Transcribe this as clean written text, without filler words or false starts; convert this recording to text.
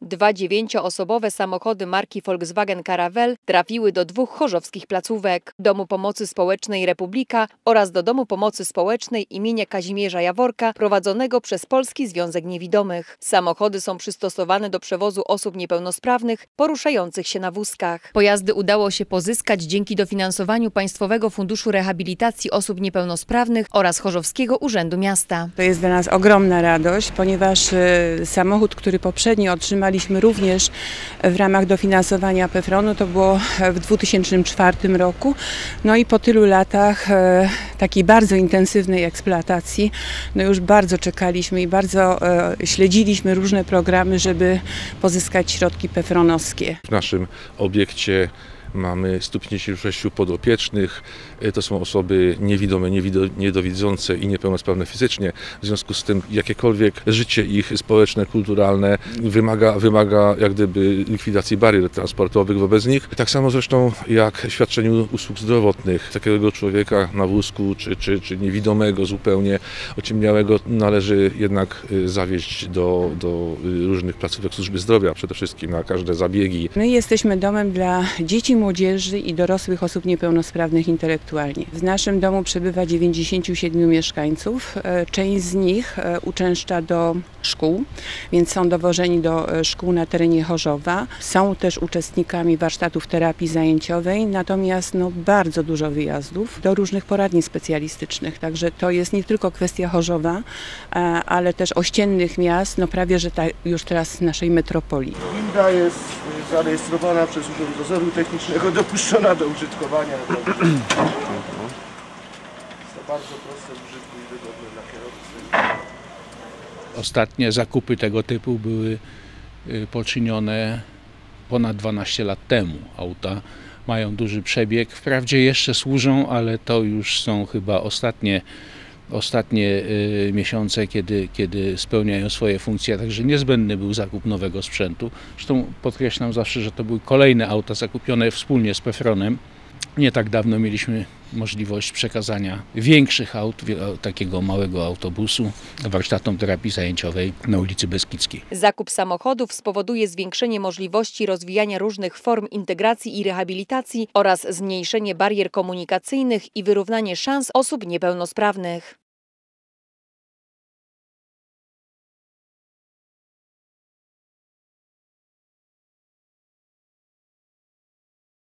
2 dziewięcioosobowe samochody marki Volkswagen Caravelle trafiły do 2 chorzowskich placówek: Domu Pomocy Społecznej Republika oraz do Domu Pomocy Społecznej imienia Kazimierza Jaworka prowadzonego przez Polski Związek Niewidomych. Samochody są przystosowane do przewozu osób niepełnosprawnych poruszających się na wózkach. Pojazdy udało się pozyskać dzięki dofinansowaniu Państwowego Funduszu Rehabilitacji Osób Niepełnosprawnych oraz Chorzowskiego Urzędu Miasta. To jest dla nas ogromna radość, ponieważ samochód, który poprzednio otrzymaliśmy również w ramach dofinansowania PFRON-u, to było w 2004 roku. No i po tylu latach takiej bardzo intensywnej eksploatacji, no już bardzo czekaliśmy i bardzo śledziliśmy różne programy, żeby pozyskać środki PFRON-owskie. W naszym obiekcie mamy 156 podopiecznych. To są osoby niewidome, niedowidzące i niepełnosprawne fizycznie. W związku z tym jakiekolwiek życie ich społeczne, kulturalne wymaga jak gdyby likwidacji barier transportowych wobec nich. Tak samo zresztą jak świadczeniu usług zdrowotnych. Takiego człowieka na wózku czy niewidomego zupełnie, ociemniałego należy jednak zawieźć do różnych placówek służby zdrowia, przede wszystkim na każde zabiegi. My jesteśmy domem dla dzieci, młodzieży i dorosłych osób niepełnosprawnych intelektualnie. W naszym domu przebywa 97 mieszkańców. Część z nich uczęszcza do szkół, więc są dowożeni do szkół na terenie Chorzowa. Są też uczestnikami warsztatów terapii zajęciowej, natomiast bardzo dużo wyjazdów do różnych poradni specjalistycznych. Także to jest nie tylko kwestia Chorzowa, ale też ościennych miast, prawie że już teraz naszej metropolii. Winda jest zarejestrowana przez Urząd Dozoru Technicznego, dopuszczona do użytkowania. To bardzo proste w użytku i wygodne dla kierowcy. Ostatnie zakupy tego typu były poczynione ponad 12 lat temu. Auta mają duży przebieg. Wprawdzie jeszcze służą, ale to już są chyba ostatnie miesiące, kiedy spełniają swoje funkcje, także niezbędny był zakup nowego sprzętu. Zresztą podkreślam zawsze, że to były kolejne auta zakupione wspólnie z PFRON-em. Nie tak dawno mieliśmy możliwość przekazania większych aut, takiego małego autobusu, warsztatom terapii zajęciowej na ulicy Beskidzkiej. Zakup samochodów spowoduje zwiększenie możliwości rozwijania różnych form integracji i rehabilitacji oraz zmniejszenie barier komunikacyjnych i wyrównanie szans osób niepełnosprawnych.